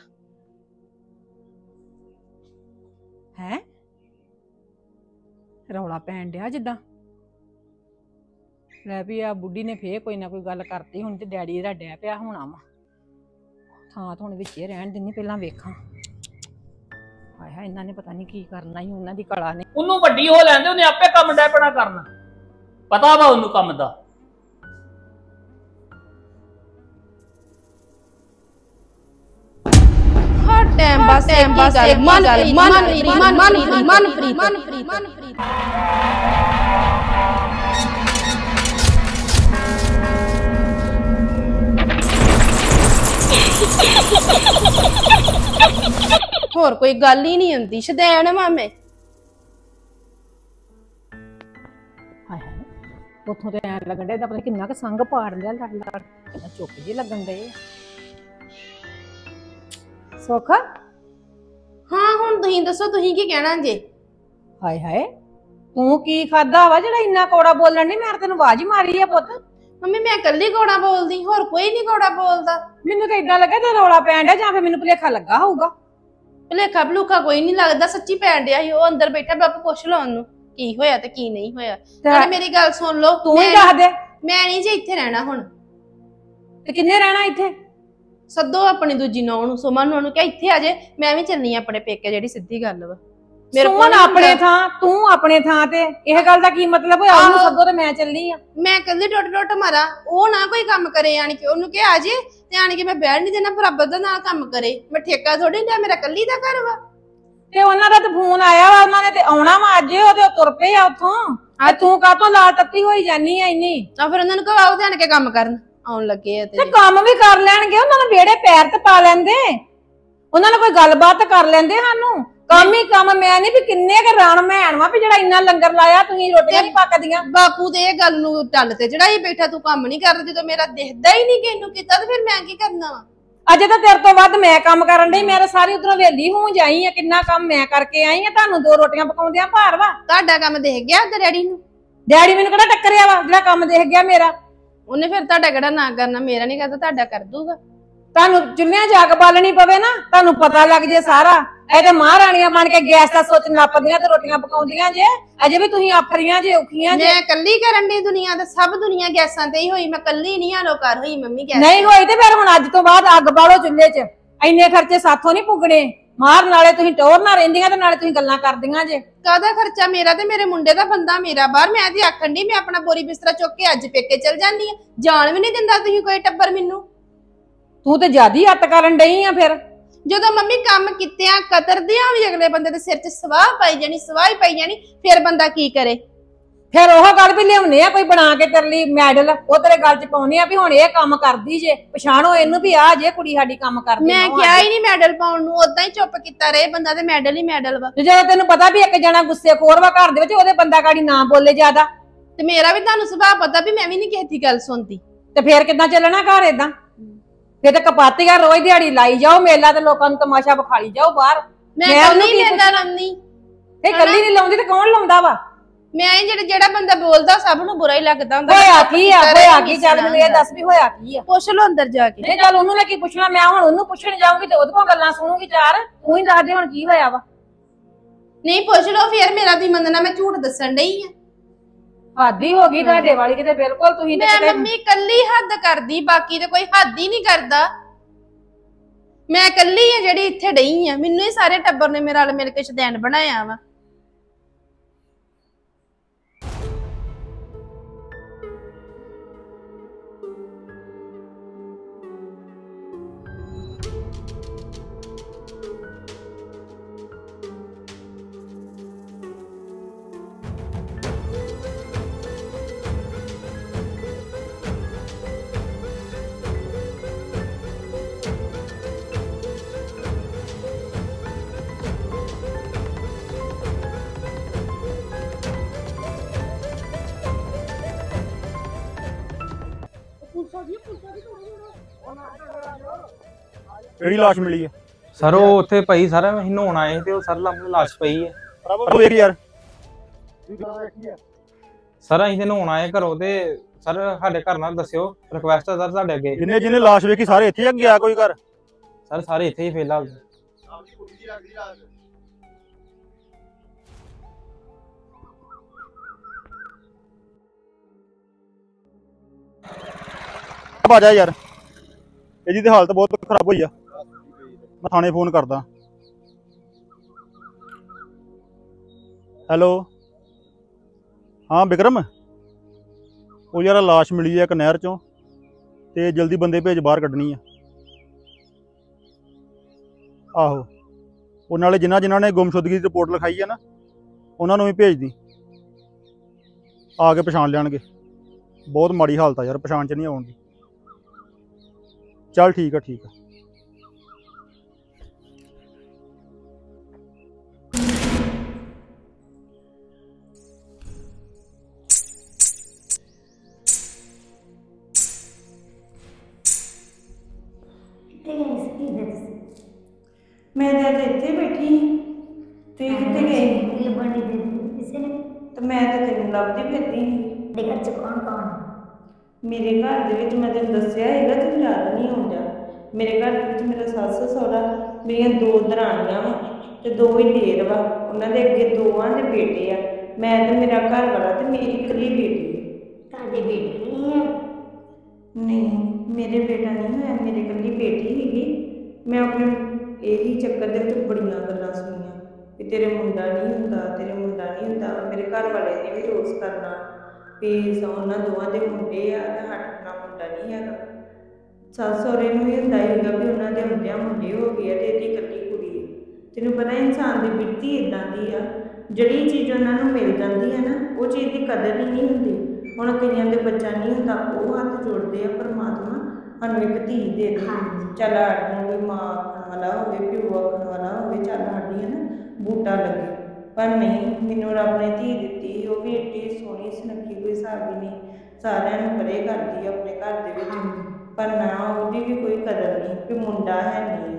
ਹੈ ਰੌਲਾ ਪੈਣ ਡਿਆ ਜਿੱਦਾਂ, ਲੈ ਵੀ ਆ ਬੁੱਢੀ ਨੇ ਫੇਰ ਕੋਈ ਨਾ ਕੋਈ ਗੱਲ ਕਰਤੀ ਹੁਣ ਤੇ ਡੈਡੀ ਇਹਦਾ ਡੈ ਪਿਆ ਹੋਣਾ ਵਾ। ਥਾਂ ਤਾਂ ਹੁਣ ਵਿੱਚੇ ਰਹਿਣ ਦਿੰਦੀ, ਪਹਿਲਾਂ ਵੇਖਾਂ। ਹਾਏ ਹਾਏ ਇਹਨਾਂ ਨੇ ਪਤਾ ਨਹੀਂ ਕੀ ਕਰਨਾ ਹੀ, ਉਹਨਾਂ ਦੀ ਕਲਾ ਨੇ। ਉਹਨੂੰ ਵੱਡੀ ਹੋ ਲੈਂਦੇ, ਉਹਨੇ ਆਪੇ ਕੰਮ ਡੈ ਪੈਣਾ ਕਰਨਾ, ਪਤਾ ਵਾ ਉਹਨੂੰ ਕੰਮ ਦਾ। ਹਰ ਟਾਈਮ ਬਸ ਟਾਈਮ ਬਸ ਮਨਪ੍ਰੀਤ ਮਨਪ੍ਰੀਤ ਮਨਪ੍ਰੀਤ ਮਨਪ੍ਰੀਤ ਮਨਪ੍ਰੀਤ। ਹੋਰ ਕੋਈ ਗੱਲ ਹੀ ਨਹੀਂ ਹੁੰਦੀ, ਸ਼ਦੈਣ ਮਾਮੇ। ਹਾਏ ਹਾਏ ਉੱਥੋਂ ਤੇ ਐਂ ਲੱਗਣ ਡਿਆ ਇਹਦਾ ਪਤਾ ਕਿੰਨਾ ਕੁ ਸੰਗ ਪਾੜ ਲਿਆ ਲੜ ਲੜ, ਕਿੰਨਾ ਚੁੱਪ ਜਿਹੇ ਲੱਗਣ ਡਏ। ਸੁੱਖ ਹਾਂ ਹੁਣ ਤੁਸੀਂ ਦੱਸੋ ਤੁਸੀਂ ਕੀ ਕਹਿਣਾ ਜੇ? ਹਾਏ ਹਾਏ ਤੂੰ ਕੀ ਖਾਦਾ ਵਾ ਜਿਹੜਾ ਇੰਨਾ ਕੌੜਾ ਬੋਲਣ ਨਹੀਂ? ਮੈਂ ਤੈਨੂੰ ਆਵਾਜ਼ ਹੀ ਮਾਰੀ ਆ ਪੁੱਤ। ਮੰਮੀ ਮੈਂ ਇਕੱਲੀ ਕੌੜਾ ਬੋਲਦੀ, ਹੋਰ ਕੋਈ ਨਹੀਂ ਕੌੜਾ ਬੋਲਦਾ। ਮੈਨੂੰ ਤਾਂ ਇਦਾਂ ਲੱਗਾ ਤੇ ਰੌਲਾ ਪੈਣ ਡਿਆ, ਜਾਂ ਫਿਰ ਮੈਨੂੰ ਭੁਲੇਖਾ ਲੱਗਾ ਹੋਊਗਾ। ਭੁਲੇਖਾ ਭਲੂਖਾ ਕੋਈ ਨਹੀਂ ਲੱਗਦਾ, ਸੱਚੀ ਪੈਣ ਡਿਆ ਸੀ। ਉਹ ਅੰਦਰ ਬੈਠਾ, ਬਾਪੂ ਪੁੱਛ ਲਓ ਉਹਨੂੰ ਕੀ ਹੋਇਆ ਤੇ ਕੀ ਨਹੀਂ ਹੋਇਆ। ਨਾਲੇ ਮੇਰੀ ਗੱਲ ਸੁਣ ਲਓ, ਤੂੰ ਹੀ ਦੱਸ ਦੇ। ਮੈਂ ਨਹੀਂ ਜੇ ਇੱਥੇ ਰਹਿਣਾ ਹੁਣ। ਤੇ ਕਿੰਨੇ ਰਹਿਣਾ ਇੱਥੇ? ਸੱਦੋ ਆਪਣੀ ਦੂਜੀ ਨੌਂ ਨੂੰ, ਸੁਮਨ ਨੂੰ, ਉਹਨੂੰ ਕਿਹਾ ਇੱਥੇ ਆ ਜੇ। ਮੈਂ ਵੀ ਚੱਲਣੀ ਆ ਆਪਣੇ ਪੇਕੇ, ਜਿਹੜੀ ਸਿੱਧੀ ਗੱਲ ਵਾ। ਸੁਮਨ ਆਪਣੇ ਥਾਂ, ਤੂੰ ਆਪਣੇ ਥਾਂ ਤੇ, ਇਹ ਗੱਲ ਦਾ ਕੀ ਮਤਲਬ ਹੋਇਆ? ਉਹਨੂੰ ਸੱਦੋ ਤੇ ਮੈਂ ਚੱਲੀ ਆ। ਮੈਂ ਕੱਲੀ ਟੁੱਟ ਟੁੱਟ ਮਾਰਾਂ, ਉਹ ਨਾ ਕੋਈ ਕੰਮ ਕਰੇ ਆਣ ਕੇ। ਉਹਨੂੰ ਕਿਹਾ ਆ ਜੇ ਤੇ ਆਣ ਕੇ ਮੈਂ ਬੈਠ ਨਹੀਂ ਦੇਣਾ, ਬਰਾਬਰ ਦਾ ਨਾਲ ਕੰਮ ਕਰੇ। ਮੈਂ ਠੇਕਾ ਥੋੜੀ ਲਿਆ, ਮੇਰਾ ਕੱਲੀ ਦਾ ਘਰ ਵਾ। ਤੇ ਉਹਨਾਂ ਦਾ ਤੇ ਫੋਨ ਆਇਆ ਵਾ, ਉਹਨਾਂ ਨੇ ਤੇ ਆਉਣਾ ਵਾ ਅੱਜ, ਉਹਦੇ ਤੁਰ ਪਏ ਆ ਉੱਥੋਂ। ਆ ਤੂੰ ਕਾਹਤੋਂ ਲਾਲ ਤੱਤੀ ਹੋਈ ਜਾਨੀ ਆ ਇੰਨੀ? ਤਾਂ ਫਿਰ ਉਹਨਾਂ ਨੂੰ ਕਹੋ ਆਓ ਤੇ ਆਣ ਕੇ ਕੰਮ ਕਰਨ, ਆਉਣ ਲੱਗੇ ਆ ਤੇ ਕੰਮ ਵੀ ਕਰ ਲੈਣਗੇ। ਉਹਨਾਂ ਨੂੰ ਵਿਹੜੇ ਪੈਰ ਤੇ ਪਾ ਲੈਂਦੇ, ਉਹਨਾਂ ਨਾਲ ਕੋਈ ਗੱਲਬਾਤ ਕਰ ਲੈਂਦੇ। ਸਾਨੂੰ ਕੰਮ ਹੀ ਕੰਮ। ਮੈਂ ਨਹੀਂ ਵੀ ਕਿੰਨੇ ਕੁ ਰਾਣ ਮੈਣ ਵਾ ਵੀ ਜਿਹੜਾ ਇੰਨਾ ਲੰਗਰ ਲਾਇਆ, ਤੁਸੀਂ ਰੋਟੀਆਂ ਨਹੀਂ ਪੱਕਦੀਆਂ। ਬਾਪੂ ਤੇ ਇਹ ਗੱਲ ਨੂੰ ਟੱਲ ਤੇ ਚੜਾਈ ਬੈਠਾ, ਤੂੰ ਕੰਮ ਨਹੀਂ ਕਰਦਾ। ਜਦੋਂ ਮੇਰਾ ਦਿਖਦਾ ਹੀ ਨਹੀਂ ਕਿ ਇਹਨੂੰ ਕੀਤਾ, ਤੇ ਫਿਰ ਮੈਂ ਕੀ ਕਰਨਾ ਵਾ? ਅਜੇ ਤਾਂ ਤੇਰੇ ਤੋਂ ਵੱਧ ਮੈਂ ਕੰਮ ਕਰਨ ਡਈ। ਮੈਂ ਤਾਂ ਸਾਰੀ ਉਧਰੋਂ ਵੇਲੀ ਹੋ ਜਾਈ ਆ, ਕਿੰਨਾ ਕੰਮ ਮੈਂ ਕਰਕੇ ਆਈ ਆ। ਤੁਹਾਨੂੰ ਦੋ ਰੋਟੀਆਂ ਪਕਾਉਂਦਿਆਂ ਭਾਰ ਵਾ। ਤੁਹਾਡਾ ਕੰਮ ਦੇਖ ਗਿਆ ਤੇ ਡੈਡੀ ਨੂੰ? ਡੈਡੀ ਮੈਨੂੰ ਕਿਹੜਾ ਟੱਕਰਿਆ ਵਾ ਜਿਹੜਾ ਕੰਮ ਦੇਖ ਗਿਆ ਮੇਰਾ? ਉਹਨੇ ਫਿਰ ਤੁਹਾਡਾ ਕਿਹੜਾ ਨਾ ਕਰਨਾ? ਮੇਰਾ ਨਹੀਂ ਕਰਦਾ, ਤੁਹਾਡਾ ਕਰ ਦੂਗਾ। ਤੁਹਾਨੂੰ ਚੁੱਲ੍ਹਿਆਂ 'ਚ ਅੱਗ ਬਾਲਣੀ ਪਵੇ ਨਾ, ਤੁਹਾਨੂੰ ਪਤਾ ਲੱਗ ਜੇ ਸਾਰਾ। ਇਹ ਤੇ ਮਹਾਰਾਣੀਆਂ ਬਣ ਕੇ ਗੈਸ ਦਾ ਸੁੱਚ ਨੱਪਦੀਆਂ ਤੇ ਰੋਟੀਆਂ ਪਕਾਉਂਦੀਆਂ ਜੇ, ਅਜੇ ਵੀ ਤੁਸੀਂ ਆਫਰੀਆਂ ਜੇ, ਔਖੀਆਂ ਜੇ। ਮੈਂ ਕੱਲੀ ਕਰਨ ਦੀ ਦੁਨੀਆ ਤੇ ਸਭ ਦੁਨੀਆ ਗੈਸਾਂ ਤੇ ਹੀ ਹੋਈ, ਮੈਂ ਕੱਲੀ ਨਹੀਂ ਆਲੋ ਕਰ ਹੋਈ। ਮੰਮੀ ਗੈਸ ਨਹੀਂ ਹੋਈ ਤੇ ਫਿਰ ਹੁਣ ਅੱਜ ਤੋਂ ਬਾਅਦ ਅੱਗ ਬਾਲੋ ਚੁੱਲ੍ਹੇ 'ਚ। ਇੰਨੇ ਖਰਚੇ ਸਾਥੋਂ ਨਹੀਂ ਪੁੱਗਣੇ। ਮਾਰ ਨਾਲੇ ਤੁਸੀਂ ਟੋਰ ਨਾ ਰਹਿੰਦੀਆਂ ਤੇ ਨਾਲੇ ਤੁਸੀਂ ਗੱਲਾਂ ਕਰਦੀਆਂ ਜੇ। ਕਾਹਦਾ ਖਰਚਾ? ਮੇਰਾ ਤੇ ਮੇਰੇ ਮੁੰਡੇ ਦਾ ਬੰਦਾ ਮੇਰਾ ਬਾਹਰ। ਮੈਂ ਤੇ ਆਖਣ ਦੀ ਮੈਂ ਆਪਣਾ ਬੋਰੀ ਬਿਸਤਰਾ ਚੁੱਕ ਕੇ ਅੱਜ ਪੇਕੇ ਚਲ ਜਾਂਦੀ ਆ। ਜਾਣ ਵੀ ਨਹੀਂ ਦਿੰਦਾ ਤੁਸੀਂ ਕੋਈ ਟੱਬਰ ਮੈਨੂੰ। ਤੂੰ ਤੇ ਜ਼ਿਆਦੀ ਹੱਤ ਕਰਨ ਡਈ ਆ। ਫਿਰ ਜਦੋਂ ਮੰਮੀ ਕੰਮ ਕੀਤਿਆਂ ਕਤਰਦਿਆਂ ਵੀ ਅਗਲੇ ਬੰਦੇ ਦੇ ਸਿਰ 'ਚ ਸਵਾਹ ਪਾਈ ਜਾਣੀ, ਸਵਾਹ ਹੀ ਪਾਈ ਜਾਣੀ, ਫਿਰ ਬੰਦਾ ਕੀ ਕਰੇ? ਫਿਰ ਉਹ ਗੱਲ ਵੀ ਲਿਆਉਨੇ ਆ ਕੋਈ ਬਣਾ ਕੇ ਤੇਰੇ ਲਈ ਮੈਡਲ, ਉਹ ਤੇਰੇ ਗੱਲ 'ਚ ਪਾਉਨੇ ਆ ਵੀ ਹੁਣ ਇਹ ਕੰਮ ਕਰਦੀ ਜੇ, ਪਛਾਣੋ ਇਹਨੂੰ ਵੀ ਆ ਜੇ ਕੁੜੀ ਸਾਡੀ ਕੰਮ ਕਰਦੀ। ਮੈਂ ਕਿਹਾ ਹੀ ਨਹੀਂ ਮੈਡਲ ਪਾਉਣ ਨੂੰ, ਉਦਾਂ ਹੀ ਚੁੱਪ ਕੀਤਾ ਰਹੇ ਬੰਦਾ, ਤੇ ਮੈਡਲ ਹੀ ਮੈਡਲ ਵਾ। ਜਦੋਂ ਤੈਨੂੰ ਪਤਾ ਵੀ ਇੱਕ ਜਣਾ ਗੁੱਸੇ ਖੋਰ ਵਾ ਘਰ ਦੇ ਵਿੱਚ, ਉਹਦੇ ਬੰਦਾ ਗਾੜੀ ਨਾ ਬੋਲੇ ਜ਼ਿਆਦਾ। ਤੇ ਮੇਰਾ ਵੀ ਤੁਹਾਨੂੰ ਸੁਭਾਅ ਪਤਾ ਵੀ ਮੈਂ ਵੀ ਨਹੀਂ ਕਿਸੇ ਦੀ ਗੱਲ ਸੁਣਦੀ। ਤੇ ਫੇਰ ਕਿੱਦਾਂ ਚੱਲਣਾ ਘਰ ਏਦਾਂ? ਫੇਰ ਤੇ ਕਪਾਤੀਆਂ ਰੋਜ਼ ਦਿਹਾੜੀ ਲਾਈ ਜਾਓ, ਮੇਲਾ ਤੇ ਲੋਕਾਂ ਨੂੰ ਤਮਾਸ਼ਾ ਵਿਖਾਲੀ ਜਾਓ ਬਾਹਰ। ਮੈਂ ਕੱਲੀ ਮੇਲਾ ਲਾਉਂਦੀ, ਇਹ ਕੱਲੀ ਨਹੀਂ ਲਾਉਂਦੀ ਤੇ ਕੌਣ ਲਾਉਂਦਾ ਵਾ? ਮੈਂ ਜਿਹੜਾ ਜਿਹੜਾ ਬੰਦਾ ਬੋਲਦਾ ਸਭ ਨੂੰ ਬੁਰਾ ਹੀ ਲੱਗਦਾ ਹੁੰਦਾ। ਹੋਇਆ ਕੀ ਆ? ਹੋਇਆ ਕੀ? ਚੱਲ ਮੈਨੂੰ ਇਹ ਦੱਸ ਵੀ ਹੋਇਆ ਕੀ ਆ? ਪੁੱਛ ਲਓ ਅੰਦਰ ਜਾ ਕੇ। ਨਹੀਂ ਚੱਲ ਉਹਨੂੰ ਲੈ ਕੀ ਪੁੱਛਣਾ, ਮੈਂ ਹੁਣ ਉਹਨੂੰ ਪੁੱਛਣ ਜਾਊਂਗੀ ਤੇ ਉਹਦੇ ਕੋਲ ਗੱਲਾਂ ਸੁਣੂਗੀ ਚਾਰ। ਤੂੰ ਹੀ ਦੱਸ ਦੇ ਹੁਣ ਕੀ ਹੋਇਆ ਵਾ। ਨਹੀਂ ਪੁੱਛ ਲਓ ਫਿਰ, ਮੇਰਾ ਤੁਸੀਂ ਮੰਨਣਾ ਮੈਂ ਝੂਠ ਦੱਸਣ ਡਈ ਆ। ਹੱਦ ਹੀ ਹੋ ਗਈ ਤੁਹਾਡੇ ਵਾਲੀ ਕਿਤੇ ਬਿਲਕੁਲ। ਤੁਸੀਂ ਮੈਂ ਮੰਮੀ ਕੱਲੀ ਹੱਦ ਕਰਦੀ, ਬਾਕੀ ਤੇ ਕੋਈ ਹੱਦ ਹੀ ਨਹੀਂ ਕਰਦਾ। ਮੈਂ ਕੱਲੀ ਆ ਜਿਹੜੀ ਇੱਥੇ ਡਈ ਆ। ਮੈਨੂੰ ਹੀ ਸਾਰੇ ਟੱਬਰ ਨੇ ਮੇਰਾ ਨਾਲ ਮਿਲ ਕੇ ਸ਼ਦੈਨ ਬਣਾਇਆ ਵਾ। ਕਿਹੜੀ ਲਾਸ਼ ਮਿਲੀ ਆ? ਸਰ ਉਹ ਉੱਥੇ ਪਈ ਸਰ ਅਸੀਂ ਨਹਾਉਣ ਆਏ ਤੇ ਉਹ ਸਰ ਲਾਹਮਣੇ ਲਾਸ਼ ਪਈ ਹੈ। ਉਹ ਵੇਖ ਯਾਰ ਸਰ ਅਸੀਂ ਤੇ ਨਹਾਉਣ ਆਏ ਘਰੋਂ ਤੇ ਸਰ ਸਾਡੇ ਘਰ ਨਾਲ ਦੱਸਿਓ ਰਿਕੁਐਸਟ ਹੈ ਸਰ ਸਾਡੇ ਅੱਗੇ। ਜਿੰਨੇ ਜਿੰਨੇ ਲਾਸ਼ ਵੇਖੀ ਸਾਰੇ ਇੱਥੇ ਆ ਗਿਆ ਕੋਈ ਘਰ? ਸਰ ਸਾਰੇ ਇੱਥੇ ਹੀ ਫੇਲ ਆ। ਆ ਜਾ ਯਾਰ, ਇਹਦੀ ਤੇ ਹਾਲਤ ਬਹੁਤ ਖਰਾਬ ਹੋਈ ਆ। ਮੈਂ ਥਾਣੇ ਫੋਨ ਕਰਦਾ। ਹੈਲੋ, ਹਾਂ ਬਿਕਰਮ, ਉਹ ਯਾਰ ਲਾਸ਼ ਮਿਲੀ ਆ ਇੱਕ ਨਹਿਰ ਚੋਂ ਤੇ ਜਲਦੀ ਬੰਦੇ ਭੇਜ, ਬਾਹਰ ਕੱਢਣੀ ਆ। ਆਹੋ, ਉਹ ਨਾਲੇ ਜਿਨ੍ਹਾਂ ਜਿਨ੍ਹਾਂ ਨੇ ਗੁੰਮਸ਼ੁਦਗੀ ਦੀ ਰਿਪੋਰਟ ਲਿਖਾਈ ਆ ਨਾ ਉਹਨਾਂ ਨੂੰ ਵੀ ਭੇਜ ਦੀ, ਆ ਕੇ ਪਛਾਣ ਲੈਣਗੇ। ਬਹੁਤ ਮਾੜੀ ਹਾਲਤ ਆ ਯਾਰ, ਪਛਾਣ ਚ ਨਹੀਂ ਆਉਣ ਦੀ। ਚੱਲ ਠੀਕ ਆ ਠੀਕ ਆ। ਮੈਂ ਤਾਂ ਇੱਥੇ ਬੈਠੀ ਸੀ। ਤੁਸੀਂ ਕਿੱਥੇ ਗਏ? ਲੱਭਣੀ ਦੇ ਕਿਸੇ ਨੇ ਤੇ ਮੈਂ ਤਾਂ ਤੈਨੂੰ ਲੱਭਦੀ ਫਿਰਦੀ ਸੀ। ਦੇ ਘਰ ਚ ਕੌਣ ਕੌਣ? ਮੇਰੇ ਘਰ ਦੇ ਵਿੱਚ ਮੈਂ ਤੈਨੂੰ ਦੱਸਿਆ ਹੈਗਾ, ਤੈਨੂੰ ਯਾਦ ਨਹੀਂ ਆਉਂਦਾ। ਮੇਰੇ ਘਰ ਦੇ ਵਿੱਚ ਮੇਰਾ ਸੱਸ ਸਹੁਰਾ, ਮੇਰੀਆਂ ਦੋ ਦਰਾਣੀਆਂ ਵਾ ਤੇ ਦੋ ਹੀ ਦੇਰ ਵਾ। ਉਹਨਾਂ ਦੇ ਅੱਗੇ ਦੋਵਾਂ ਦੇ ਬੇਟੇ ਆ। ਮੈਂ ਤੇ ਮੇਰਾ ਘਰ ਵਾਲਾ ਤੇ ਮੇਰੀ ਇਕੱਲੀ ਬੇਟੀ ਹੈ। ਤੁਹਾਡੇ ਬੇਟੇ ਨਹੀਂ ਹੈ? ਨਹੀਂ, ਮੇਰੇ ਬੇਟਾ ਨਹੀਂ ਹੋਇਆ, ਮੇਰੀ ਇਕੱਲੀ ਬੇਟੀ ਸੀਗੀ। ਮੈਂ ਆਪਣੇ ਇਹੀ ਚੱਕਰ ਦੇ ਵਿੱਚ ਬੜੀਆਂ ਗੱਲਾਂ ਸੁਣੀਆਂ ਕਿ ਤੇਰੇ ਮੁੰਡਾ ਨਹੀਂ ਹੁੰਦਾ, ਤੇਰੇ ਮੁੰਡਾ ਨਹੀਂ ਹੁੰਦਾ। ਮੇਰੇ ਘਰ ਵਾਲੇ ਨੇ ਵੀ ਰੋਸ ਕਰਨਾ ਵੀ ਉਹਨਾਂ ਦੋਵਾਂ ਦੇ ਮੁੰਡੇ ਆ ਤੇ ਸਾਡਾ ਮੁੰਡਾ ਨਹੀਂ ਹੈਗਾ। ਸੱਸ ਸਹੁਰੇ ਨੂੰ ਵੀ ਹੁੰਦਾ ਸੀਗਾ ਵੀ ਉਹਨਾਂ ਦੇ ਹੁੰਦਿਆਂ ਮੁੰਡੇ ਹੋ ਗਏ ਆ ਤੇ ਇਹਦੀ ਇਕੱਲੀ ਕੁੜੀ ਹੈ। ਤੈਨੂੰ ਪਤਾ ਇਨਸਾਨ ਦੀ ਬਿਰਤੀ ਇੱਦਾਂ ਦੀ ਆ, ਜਿਹੜੀ ਚੀਜ਼ ਉਹਨਾਂ ਨੂੰ ਮਿਲ ਜਾਂਦੀ ਹੈ ਨਾ ਉਹ ਚੀਜ਼ ਦੀ ਕਦਰ ਹੀ ਨਹੀਂ ਹੁੰਦੀ। ਹੁਣ ਕਈਆਂ ਦੇ ਬੱਚਾ ਨਹੀਂ ਹੁੰਦਾ, ਉਹ ਹੱਥ ਜੋੜਦੇ ਆ ਪਰਮਾਤਮਾ ਸਾਨੂੰ ਇੱਕ ਧੀ ਦੇ ਦੇ। ਚੱਲ ਸਾਨੂੰ ਕੋਈ ਮਾਂ ਆਖਣ ਵਾਲਾ ਹੋਵੇ, ਪਿਓ ਆਖਣ ਵਾਲਾ ਹੋਵੇ, ਚੱਲ ਸਾਡੀ ਹੈ ਨਾ ਬੂਟਾ ਲੱਗੇ। ਪਰ ਨਹੀਂ, ਮੈਨੂੰ ਰੱਬ ਨੇ ਧੀ ਦਿੱਤੀ, ਉਹ ਵੀ ਏਡੀ ਸੋਹਣੀ ਸੁਨੱਖੀ, ਕੋਈ ਹਿਸਾਬ ਹੀ ਨਹੀਂ। ਸਾਰਿਆਂ ਨੂੰ ਪਰੇ ਕਰਦੀ ਆ ਆਪਣੇ ਘਰ ਦੇ ਵਿੱਚ, ਪਰ ਨਾ ਉਹਦੀ ਵੀ ਕੋਈ ਕਦਰ ਨਹੀਂ ਕਿ ਮੁੰਡਾ ਹੈ ਨਹੀਂ।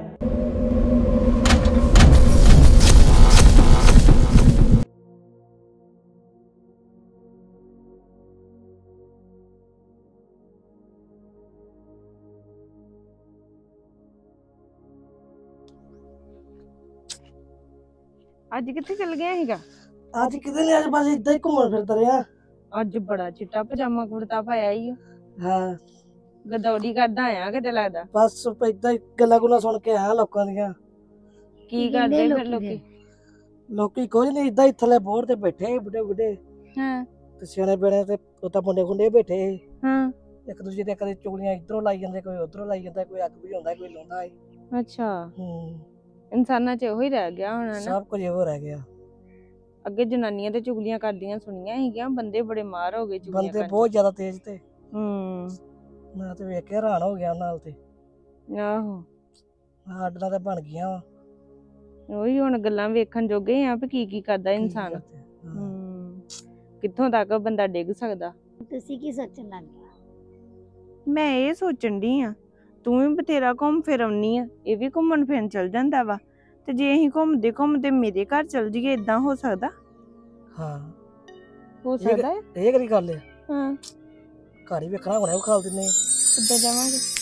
ਅੱਜ ਕਿੱਥੇ ਚਲ ਗਿਆ ਸੀਗਾ? ਅੱਜ ਕਿਤੇ ਨਹੀਂ, ਅੱਜ ਬਸ ਇਦਾਂ ਹੀ ਘੁੰਮਣ ਫਿਰਦਾ ਰਿਹਾ। ਅੱਜ ਬੜਾ ਚਿੱਟਾ ਪਜਾਮਾ ਕੁੜਤਾ ਪਾਇਆ ਈ। ਹਾਂ, ਗਦੌੜੀ ਕਰਦਾ ਆਇਆ ਕਿਤੇ ਲੱਗਦਾ। ਬਸ ਇਦਾਂ ਹੀ ਗੱਲਾਂ ਗੁੱਲਾਂ ਸੁਣ ਕੇ ਆਇਆ ਲੋਕਾਂ ਦੀਆਂ। ਕੀ ਕਰਦੇ ਫਿਰ ਲੋਕੀ? ਲੋਕੀ ਕੁਝ ਨਹੀਂ, ਇਦਾਂ ਹੀ ਥੱਲੇ ਬੋਰ ਤੇ ਬੈਠੇ ਬੁੱਢੇ ਬੁੱਢੇ ਹਾਂ ਤੇ ਸਿਆਣੇ ਬੇੜੇ ਤੇ ਉਤਾ ਮੁੰਡੇ ਗੁੰਡੇ ਬੈਠੇ। ਹਾਂ, ਇੱਕ ਦੂਜੇ ਦੇ ਕਦੇ ਚੁਗਲੀਆਂ ਇਧਰੋਂ ਲਾਈ ਜਾਂਦੇ, ਕੋਈ ਉਧਰੋਂ ਲਾਈ ਜਾਂਦਾ, ਕੋਈ ਅੱਗ ਵੀ ਹੁੰਦਾ, ਕੋਈ ਲਾਉਂਦਾ ਹੈ। ਅੱਛਾ, ਹੂੰ, ਇਨਸਾਨਾਂ 'ਚ ਉਹੀ ਰਹਿ ਗਿਆ ਹੁਣ ਨਾ। ਸਭ ਕੁਝ ਇਹੋ ਰਹਿ ਗਿਆ। ਅੱਗੇ ਜਨਾਨੀਆਂ ਤੇ ਚੁਗਲੀਆਂ ਕਰਦੀਆਂ ਸੁਣੀਆਂ ਸੀਗੀਆਂ, ਬੰਦੇ ਬੜੇ ਮਾਰ ਹੋ ਗਏ ਚੁਗਲੀਆਂ ਬੰਦੇ ਬਹੁਤ ਜ਼ਿਆਦਾ ਤੇਜ਼ ਤੇ। ਹੂੰ, ਮੈਂ ਤੇ ਵੇਖ ਕੇ ਹੈਰਾਨ ਹੋ ਗਿਆ ਨਾਲ ਤੇ। ਆਹੋ, ਸਾਡੇ ਨਾਲ ਤਾਂ ਬਣ ਗਈਆਂ ਵਾ। ਉਹੀ ਹੁਣ ਗੱਲਾਂ ਵੇਖਣ ਜੋਗੇ ਆ ਵੀ ਕੀ ਕੀ ਕਰਦਾ ਇਨਸਾਨ। ਹੂੰ, ਕਿੱਥੋਂ ਤੱਕ ਬੰਦਾ ਡਿੱਗ ਸਕਦਾ। ਤੁਸੀਂ ਕੀ ਸੋਚਣ ਲੱਗ ਗਏ? ਮੈਂ ਇਹ ਸੋਚਣ ਡਈ ਆ, ਤੂੰ ਵੀ ਬਥੇਰਾ ਘੁੰਮ ਫਿਰ ਆਉਣੀ ਆ, ਇਹ ਵੀ ਘੁੰਮਣ ਫਿਰਨ ਚਲ ਜਾਂਦਾ ਵਾ, ਤੇ ਜੇ ਅਸੀਂ ਘੁੰਮਦੇ ਘੁੰਮਦੇ ਮੇਰੇ ਘਰ ਚਲ ਜਾਈਏ, ਇਦਾਂ ਹੋ ਸਕਦਾ? ਹਾਂ, ਹੋ ਸਕਦਾ ਹੈ। ਇਹ ਕਿਹੜੀ ਗੱਲ ਹੈ? ਹਾਂ, ਘਰ ਹੀ ਵੇਖਣਾ ਹੋਣਾ, ਉਹ ਖਾਲ ਦਿੰਨੇ। ਕਿੱਦਾਂ ਜਾਵਾਂਗੇ?